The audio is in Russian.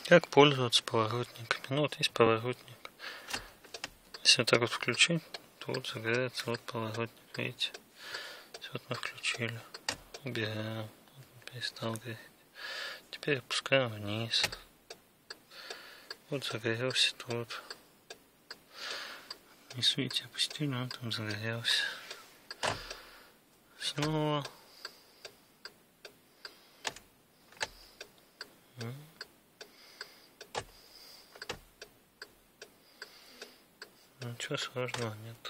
Как пользоваться поворотниками? Ну вот есть поворотник. Если вот так вот включить, то вот загорается вот поворотник, видите? Все, вот мы включили. Убираем. Перестал гореть. Теперь опускаем вниз. Вот загорелся тут. Вниз, видите, опустили, он там загорелся. Снова. Ничего сложного нет.